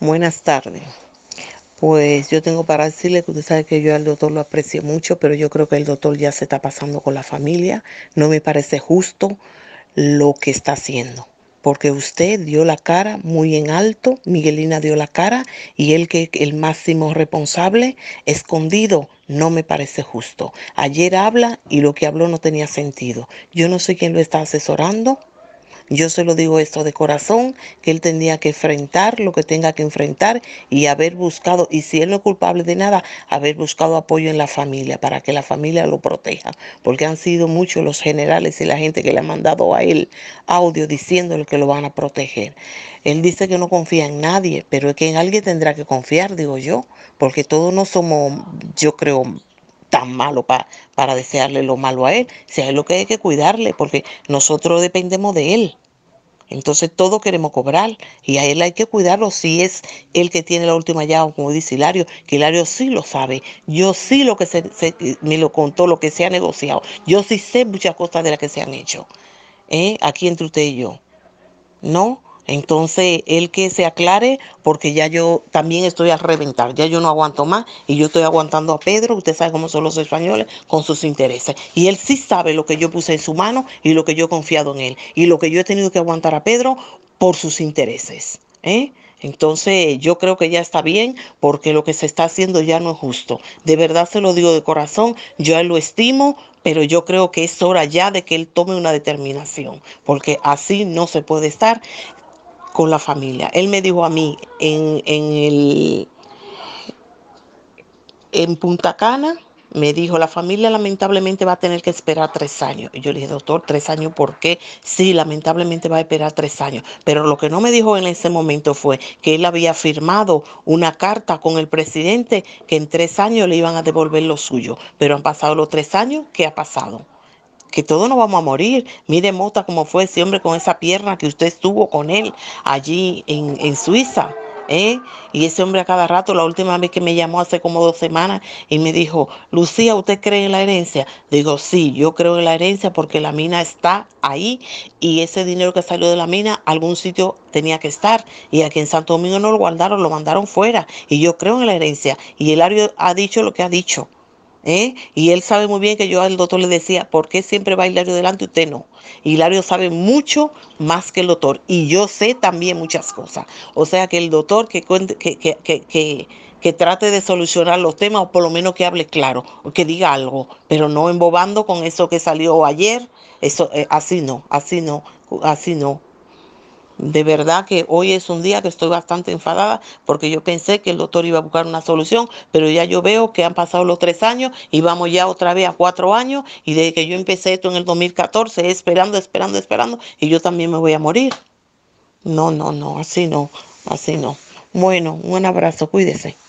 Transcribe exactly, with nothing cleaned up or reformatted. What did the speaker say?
Buenas tardes. Pues yo tengo para decirle que usted sabe que yo al doctor lo aprecio mucho, pero yo creo que el doctor ya se está pasando con la familia. No me parece justo lo que está haciendo. Porque usted dio la cara muy en alto, Miguelina dio la cara, y él que el máximo responsable, escondido, no me parece justo. Ayer habla y lo que habló no tenía sentido. Yo no sé quién lo está asesorando. Yo se lo digo esto de corazón, que él tendría que enfrentar lo que tenga que enfrentar y haber buscado, y si él no es culpable de nada, haber buscado apoyo en la familia para que la familia lo proteja, porque han sido muchos los generales y la gente que le ha mandado a él audio diciéndole que lo van a proteger. Él dice que no confía en nadie, pero es que en alguien tendrá que confiar, digo yo, porque todos no somos, yo creo, tan malo pa, para desearle lo malo a él. Si a él lo que hay que cuidarle, porque nosotros dependemos de él. Entonces todos queremos cobrar y a él hay que cuidarlo si es el que tiene la última llave, como dice Hilario, que Hilario sí lo sabe. Yo sí lo que se, se, me lo contó, lo que se ha negociado. Yo sí sé muchas cosas de las que se han hecho. ¿Eh? Aquí entre usted y yo. ¿No? Entonces, él que se aclare, porque ya yo también estoy a reventar, ya yo no aguanto más y yo estoy aguantando a Pedro, usted sabe cómo son los españoles, con sus intereses. Y él sí sabe lo que yo puse en su mano y lo que yo he confiado en él y lo que yo he tenido que aguantar a Pedro por sus intereses. ¿Eh? Entonces yo creo que ya está bien porque lo que se está haciendo ya no es justo. De verdad se lo digo de corazón, yo a él lo estimo, pero yo creo que es hora ya de que él tome una determinación, porque así no se puede estar con la familia. Él me dijo a mí en, en, el, en Punta Cana, me dijo, la familia lamentablemente va a tener que esperar tres años. Y yo le dije, doctor, ¿tres años por qué? Sí, lamentablemente va a esperar tres años. Pero lo que no me dijo en ese momento fue que él había firmado una carta con el presidente que en tres años le iban a devolver lo suyo. Pero han pasado los tres años, ¿qué ha pasado? Que todos nos vamos a morir. Mire Mota cómo fue ese hombre con esa pierna que usted estuvo con él allí en, en Suiza. ¿Eh? Y ese hombre a cada rato, la última vez que me llamó hace como dos semanas y me dijo, Lucía, ¿usted cree en la herencia? Digo, sí, yo creo en la herencia porque la mina está ahí y ese dinero que salió de la mina, algún sitio tenía que estar. Y aquí en Santo Domingo no lo guardaron, lo mandaron fuera. Y yo creo en la herencia. Y Hilario ha dicho lo que ha dicho. ¿Eh? Y él sabe muy bien que yo al doctor le decía, ¿por qué siempre va Hilario delante y usted no? Hilario sabe mucho más que el doctor y yo sé también muchas cosas. O sea que el doctor que, cuente, que, que, que, que, que trate de solucionar los temas o por lo menos que hable claro, o que diga algo, pero no embobando con eso que salió ayer. Eso, eh, así no, así no, así no. De verdad que hoy es un día que estoy bastante enfadada porque yo pensé que el doctor iba a buscar una solución, pero ya yo veo que han pasado los tres años y vamos ya otra vez a cuatro años y desde que yo empecé esto en el dos mil catorce, esperando, esperando, esperando y yo también me voy a morir. No, no, no, así no, así no. Bueno, un abrazo, cuídese.